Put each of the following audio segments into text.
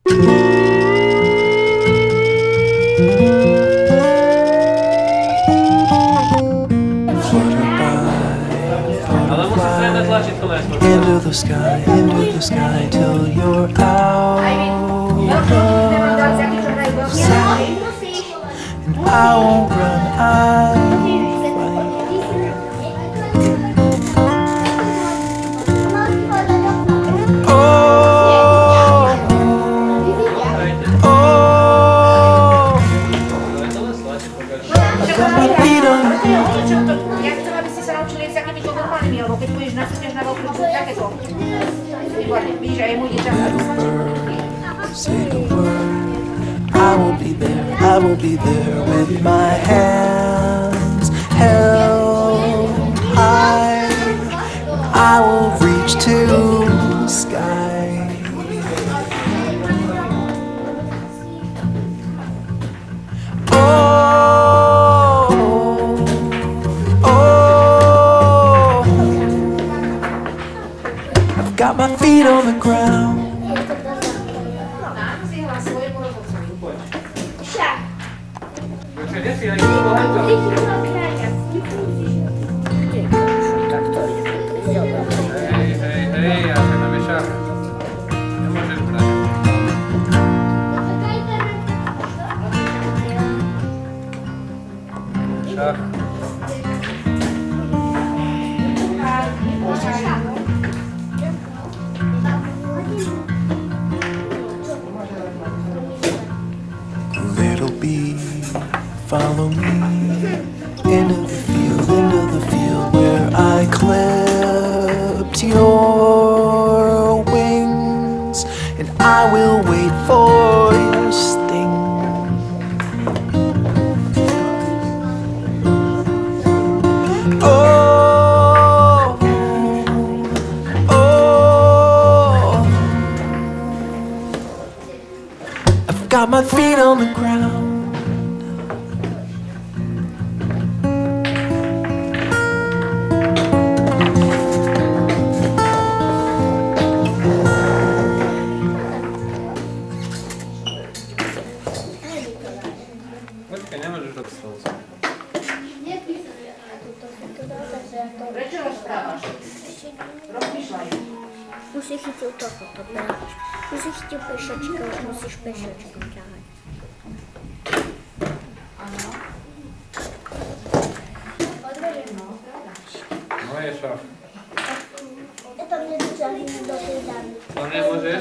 Into the sky till you're out of sight, and I won't run, I'll I've got my feet on the ground. Say the word, I will be there with my hands held high. I will reach to the sky. Oh, oh, I've got my feet on the ground. Hej, ja się na mieszach. Nie możesz brać. Mieszach. Little bee, follow me into the field where I clipped your wings, and I will wait for your sting. Oh, oh, I've got my feet on the ground. Poczekaj, nie możesz odstąpić. Musisz iść u to pobrać. Musisz iść peszeczkę, musisz peszeczkę działać. Moje szaf. To mnie do tej damy. To nie możesz?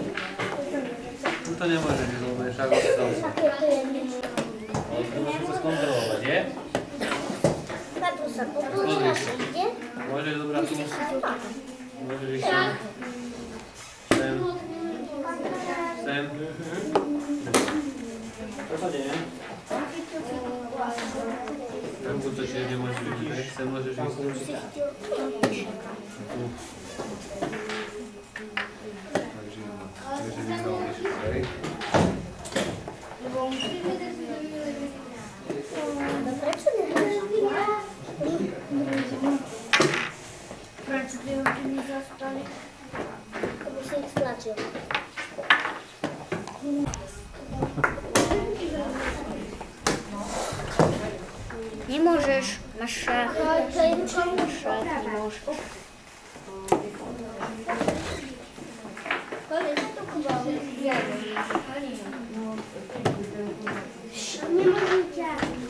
No to nie możesz, bo będziesz odstąpić. Ty musisz to skontrolować, nie? Tatusa, poproszę, nie? Możesz, dobra, tu możesz iść sem. Sem. To nie? Tam tu coś nie możesz iść, tak? Sem możesz iść. Jeżeli zrobisz tutaj. Nie możesz, masz szach, nie możesz. Nie możecie.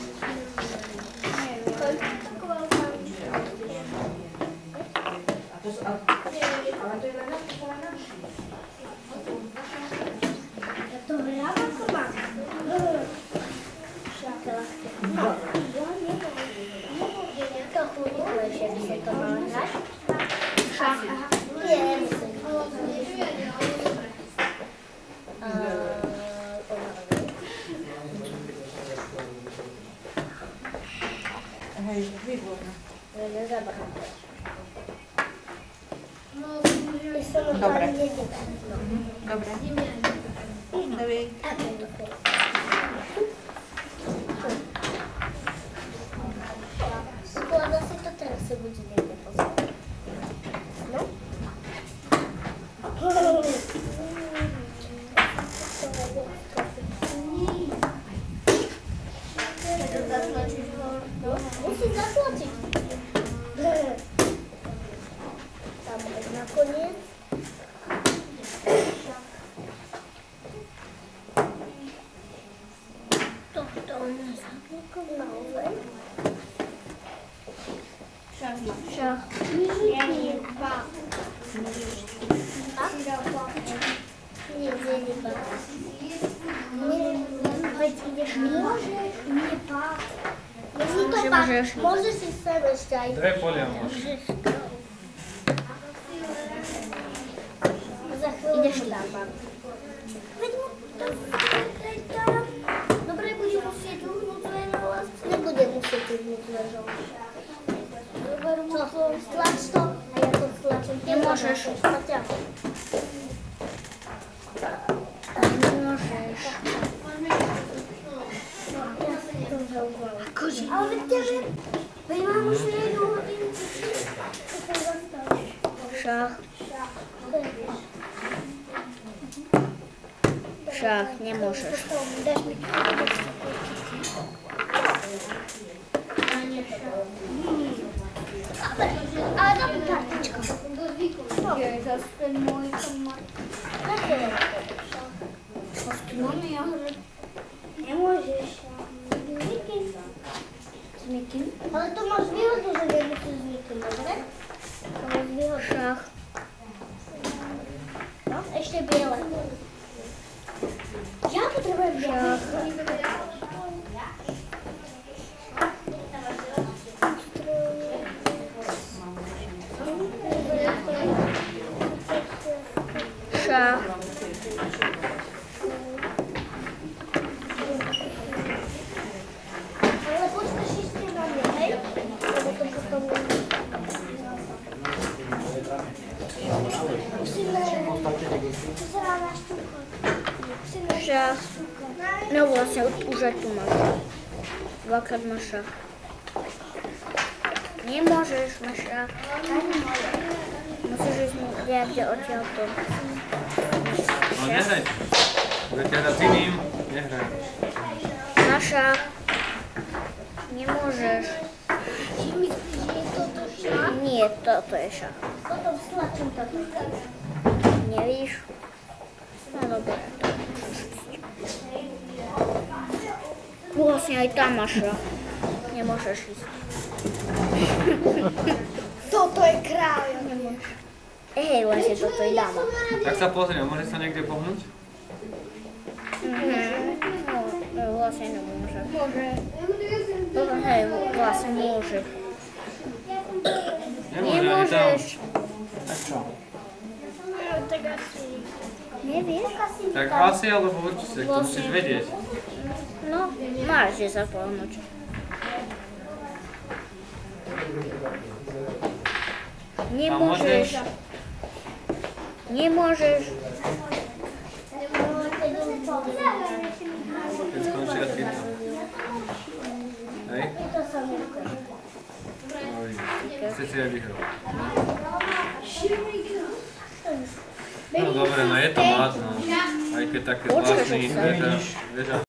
Dobre. Dobre. Dawaj. Składa się to teraz sobie godzinę nie pozwolę. No? Musíš zatlačiť. Tam je nakoniec. Toto nezapnúkom naozaj. Šach. Nie. Veď ideš môžeš, nie pár. Jestli to pár, môžeš si sem ešte aj. Dve polia môžeš. Ideš tam. Veď mu tam. Dobre, bude musieť uhnúť zvežovať. Nebude musieť uhnúť zvežovať. Čo? Stlač to a ja to stlačím. Nemôžeš. Ale veď tebe, veď mám už jednu hodinu. Šach. Šach, nemôžeš. Dáš mi ale dám kartičku. Je zase ten môj komar. Máme ja hrať. Nemôžeš. S nikým? Ale to máš výhodu, že nemusíš s nikým, dobre? To máš výhodu. Šach. No, ešte biele. Ja potrebujem biele. Šach. Ale počkáš ešte na mňa, hej? Lebo to potom... Šach. No vlastne už aj tu máš. Dvakrát máš šach. Nemôžeš máš šach. Musíš ísť niekde odtiaľto. No nehraj. Budete hrať s iným, nehraj. Na šach. Nemôžeš. Či myslíš, že je toto šach? Nie, toto je šach. Potom stlačím toto. Nevíš? No dobre. Vlastne aj tam máš šach. Nemôžeš ísť. Toto je kráľ. Nemôžeš. Hej, vlastne toto je dáma. Tak sa pozriem, môže sa niekde pohnúť? No, vlastne nemôže. Môže. Hej, vlastne môže. Nemôžeš. Tak čo? Tak asi... Nevieš? Tak asi, alebo určite, to musíš vedieť. No, máš že sa pohnúť. Nemôžeš. Nemôžeš. Keď skončí a chytá. Hej? Chcete aj vyhrať. No dobre, no je to mladno. Aj keď také zvláštny veža.